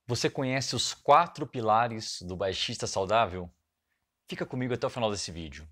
Você conhece os 4 pilares do baixista saudável? Fica comigo até o final desse vídeo.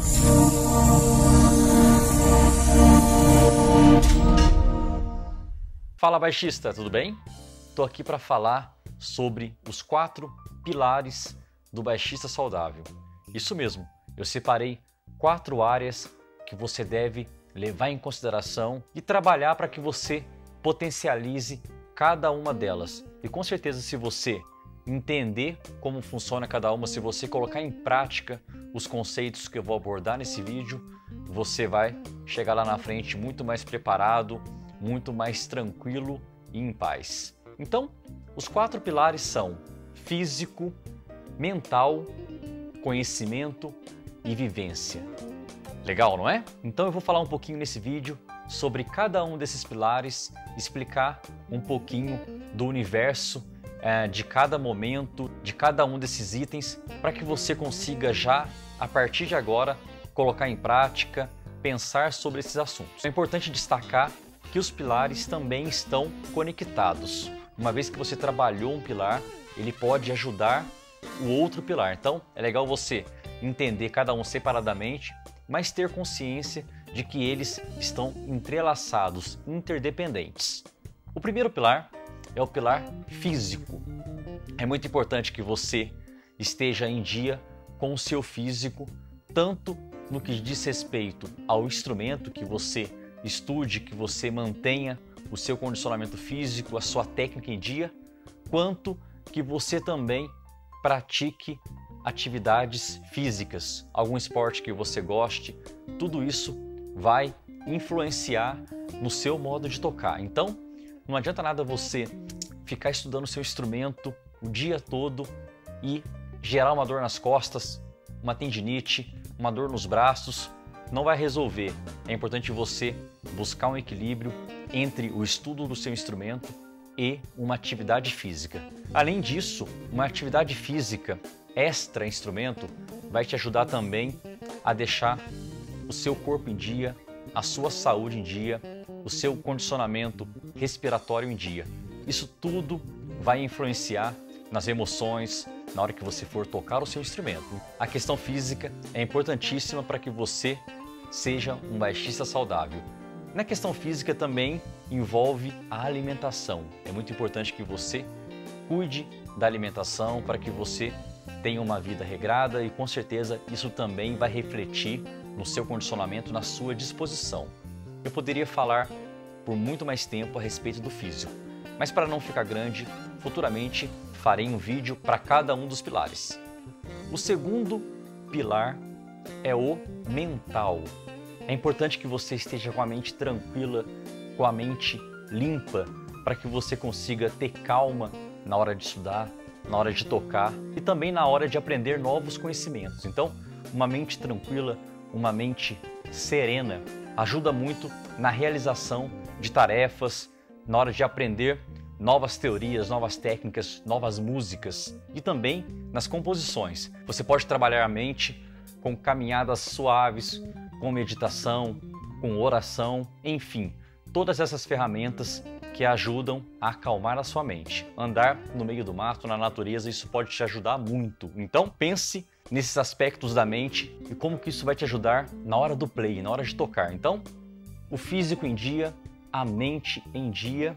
Fala baixista, tudo bem? Estou aqui para falar sobre os 4 pilares do baixista saudável. Isso mesmo, eu separei 4 áreas que você deve levar em consideração e trabalhar para que você potencialize cada uma delas. E com certeza, se você entender como funciona cada uma, se você colocar em prática os conceitos que eu vou abordar nesse vídeo, você vai chegar lá na frente muito mais preparado, muito mais tranquilo e em paz. Então, os 4 pilares são físico, mental, conhecimento e vivência. Legal, não é? Então eu vou falar um pouquinho nesse vídeo sobre cada um desses pilares, explicar um pouquinho do universo de cada momento, de cada um desses itens, para que você consiga já, a partir de agora, colocar em prática, pensar sobre esses assuntos. É importante destacar que os pilares também estão conectados. Uma vez que você trabalhou um pilar, ele pode ajudar o outro pilar. Então, é legal você entender cada um separadamente, mas ter consciência de que eles estão entrelaçados, interdependentes. O primeiro pilar é o pilar físico. É muito importante que você esteja em dia com o seu físico, tanto no que diz respeito ao instrumento que você estude, que você mantenha o seu condicionamento físico, a sua técnica em dia, quanto que você também pratique atividades físicas, algum esporte que você goste. Tudo isso vai influenciar no seu modo de tocar. Então, não adianta nada você ficar estudando o seu instrumento o dia todo e gerar uma dor nas costas, uma tendinite, uma dor nos braços. Não vai resolver. É importante você buscar um equilíbrio entre o estudo do seu instrumento e uma atividade física. Além disso, uma atividade física extra instrumento vai te ajudar também a deixar o seu corpo em dia, a sua saúde em dia, o seu condicionamento respiratório em dia. Isso tudo vai influenciar nas emoções, na hora que você for tocar o seu instrumento. A questão física é importantíssima para que você seja um baixista saudável. Na questão física também envolve a alimentação. É muito importante que você cuide da alimentação para que você tenha uma vida regrada e com certeza isso também vai refletir no seu condicionamento, na sua disposição. Eu poderia falar por muito mais tempo a respeito do físico, mas para não ficar grande, futuramente farei um vídeo para cada um dos pilares. O segundo pilar é o mental. É importante que você esteja com a mente tranquila, com a mente limpa, para que você consiga ter calma na hora de estudar, na hora de tocar e também na hora de aprender novos conhecimentos. Então, uma mente tranquila, uma mente serena ajuda muito na realização de tarefas, na hora de aprender novas teorias, novas técnicas, novas músicas e também nas composições. Você pode trabalhar a mente com caminhadas suaves, com meditação, com oração, enfim, todas essas ferramentas que ajudam a acalmar a sua mente. Andar no meio do mato, na natureza, isso pode te ajudar muito. Então pense nesses aspectos da mente e como que isso vai te ajudar na hora do play, na hora de tocar. Então, o físico em dia, a mente em dia.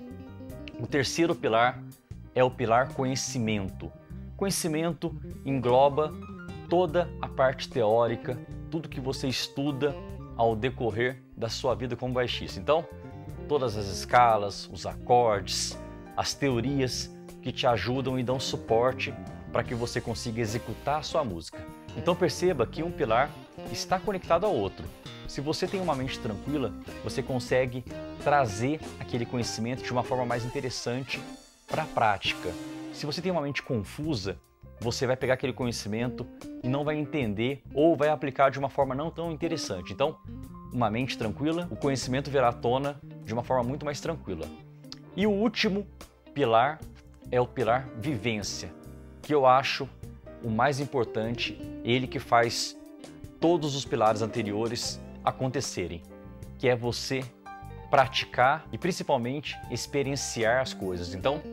O terceiro pilar é o pilar conhecimento. Conhecimento engloba toda a parte teórica, tudo que você estuda ao decorrer da sua vida como baixista. Então, todas as escalas, os acordes, as teorias que te ajudam e dão suporte para que você consiga executar a sua música. Então perceba que um pilar está conectado ao outro. Se você tem uma mente tranquila, você consegue trazer aquele conhecimento de uma forma mais interessante para a prática. Se você tem uma mente confusa, você vai pegar aquele conhecimento e não vai entender ou vai aplicar de uma forma não tão interessante. Então, uma mente tranquila, o conhecimento virá à tona de uma forma muito mais tranquila. E o último pilar é o pilar vivência, que eu acho o mais importante, ele que faz todos os pilares anteriores acontecerem, que é você praticar e principalmente experienciar as coisas. Então,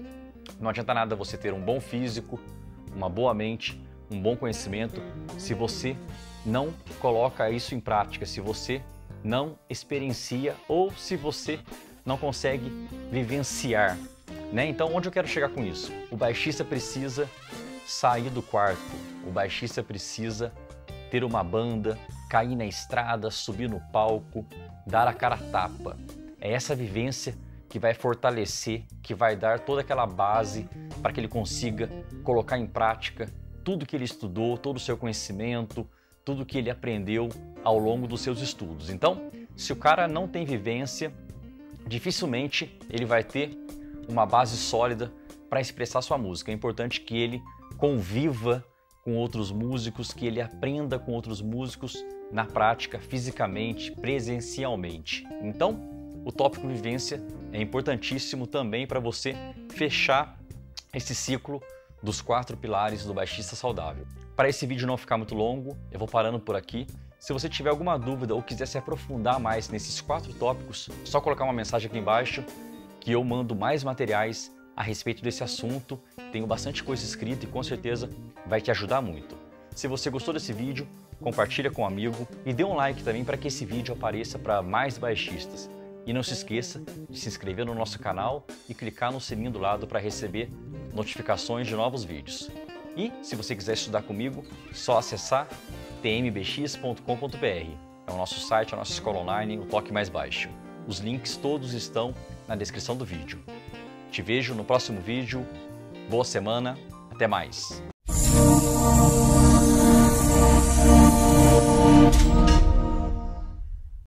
Não adianta nada você ter um bom físico, uma boa mente, um bom conhecimento, se você não coloca isso em prática, se você não experiencia ou se você não consegue vivenciar, né? Então, onde eu quero chegar com isso? O baixista precisa sair do quarto, o baixista precisa ter uma banda, cair na estrada, subir no palco, dar a cara a tapa. É essa vivência que vai fortalecer, que vai dar toda aquela base para que ele consiga colocar em prática tudo que ele estudou, todo o seu conhecimento, tudo que ele aprendeu ao longo dos seus estudos. Então, se o cara não tem vivência, dificilmente ele vai ter uma base sólida para expressar sua música. É importante que ele conviva com outros músicos, que ele aprenda com outros músicos na prática, fisicamente, presencialmente. Então, o tópico vivência é importantíssimo também para você fechar esse ciclo dos 4 pilares do baixista saudável. Para esse vídeo não ficar muito longo, eu vou parando por aqui. Se você tiver alguma dúvida ou quiser se aprofundar mais nesses 4 tópicos, é só colocar uma mensagem aqui embaixo que eu mando mais materiais a respeito desse assunto. Tenho bastante coisa escrita e com certeza vai te ajudar muito. Se você gostou desse vídeo, compartilha com um amigo e dê um like também para que esse vídeo apareça para mais baixistas. E não se esqueça de se inscrever no nosso canal e clicar no sininho do lado para receber notificações de novos vídeos. E se você quiser estudar comigo, é só acessar tmbx.com.br. É o nosso site, a nossa escola online, o toque mais baixo. Os links todos estão na descrição do vídeo. Te vejo no próximo vídeo. Boa semana, até mais!